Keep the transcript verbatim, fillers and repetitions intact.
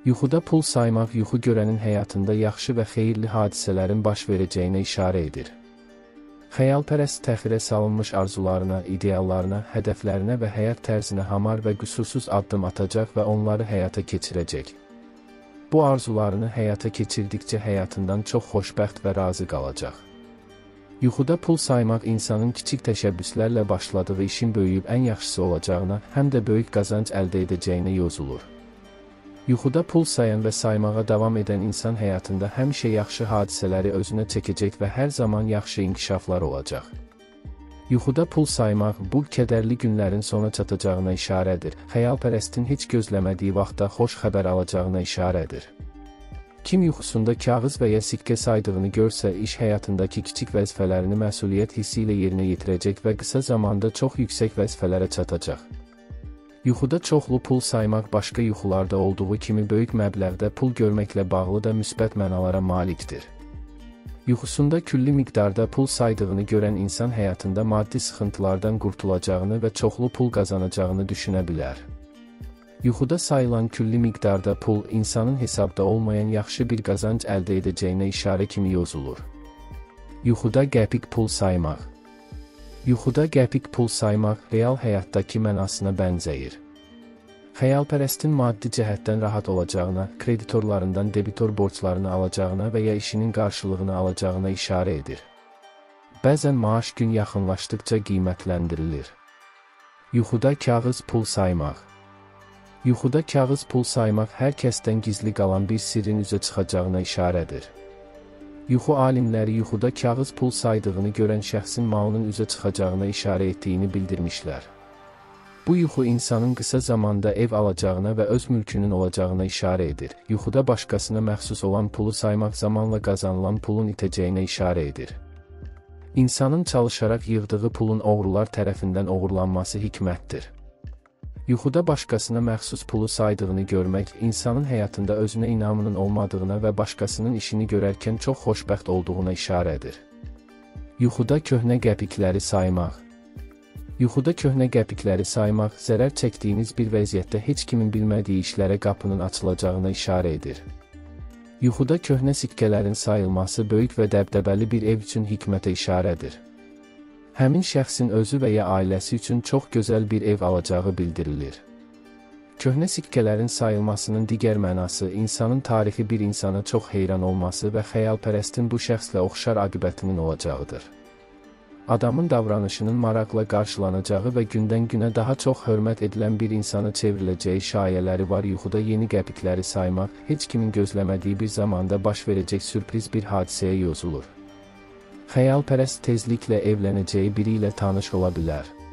Yuxuda pul saymaq yuxu görənin həyatında yaxşı və xeyirli hadisələrin baş verəcəyinə işarə edir. Xəyalpərəst təxirə salınmış arzularına, ideallarına, hədəflərinə və həyat tərzinə hamar və qüsursuz addım atacaq və onları həyata keçirəcək. Bu arzularını həyata keçirdikcə həyatından çox xoşbəxt və razı qalacaq. Yuxuda pul saymaq insanın kiçik təşəbbüslərlə başladığı işin böyüyüb ən yaxşısı olacağına, həm də böyük qazanc əldə edəcəyinə yozulur. Yuxuda pul sayan və saymağa davam edən insan həyatında həmişə yaxşı hadisələri özünə çəkəcək və hər zaman yaxşı inkişaflar olacaq. Yuxuda pul saymaq bu kədərli günlərin sona çatacağına işarədir. Xəyalpərəstin heç gözləmədiyi vaxtda xoş xəbər alacağına işarədir. Kim yuxusunda kağız və ya sikkə saydığını görsə, iş həyatındakı kiçik vəzifələrini məsuliyyət hissi ilə yerinə yetirəcək və qısa zamanda çox yüksək vəzifələrə çatacaq. Yuxuda çoxlu pul saymaq başqa yuxularda olduğu kimi böyük məbləğdə pul görməklə bağlı da müsbət mənalara malikdir. Yuxusunda külli miqdarda pul saydığını görən insan həyatında maddi sıxıntılardan qurtulacağını və çoxlu pul qazanacağını düşünə bilər. Yuxuda sayılan külli miqdarda pul insanın hesabda olmayan yaxşı bir qazanc əldə edəcəyinə işarə kimi yozulur. Yuxuda qəpik pul saymaq. Yuxuda qəpik pul saymaq real həyatdakı mənasına bənzəyir. Xəyalpərəstin maddi cəhətdən rahat olacağına, kreditorlarından debitor borclarını alacağına və ya işinin qarşılığını alacağına işarə edir. Bəzən maaş gün yaxınlaşdıqca qiymətləndirilir. Yuxuda kağız pul saymaq. Yuxuda kağız pul saymaq hər kəsdən gizli qalan bir sirrin üzə çıxacağına işarədir. Yuxu alimləri yuxuda kağız pul saydığını görən şəxsin malının üzə çıxacağına işarə etdiyini bildirmişlər. Bu yuxu insanın qısa zamanda ev alacağına və öz mülkünün olacağına işarə edir. Yuxuda başqasına məxsus olan pulu saymaq zamanla qazanılan pulun itəcəyinə işarə edir. İnsanın çalışaraq yığdığı pulun oğrular tərəfindən oğurlanması hikmətdir. Yuxuda başqasına məxsus pulu saydığını görmək, insanın həyatında özünə inamının olmadığına və başqasının işini görərkən çox xoşbəxt olduğuna işarədir. Yuxuda köhnə qəpikləri saymaq. Yuxuda köhnə qəpikləri saymaq, zərər çəkdiyiniz bir vəziyyətdə heç kimin bilmədiyi işlərə qapının açılacağına işarə edir. Yuxuda köhnə sikkələrin sayılması böyük və dəbdəbəli bir ev üçün hikmətə işarədir. Həmin şəxsin özü və ya ailəsi üçün çox gözəl bir ev alacağı bildirilir. Köhnə sikkələrin sayılmasının digər mənası insanın tarixi bir insana çox heyran olması və xəyalpərəstin bu şəxslə oxşar aqibətinin olacağıdır. Adamın davranışının maraqla qarşılanacağı və gündən-günə daha çox hörmət edilən bir insana çevriləcəyi şayələri var. Yuxuda yeni qəpikləri saymaq, heç kimin gözləmədiyi bir zamanda baş verəcək sürpriz bir hadisəyə yozulur. Xəyalpərəst tezliklə evlənəcəyi biri ilə tanış ola bilər.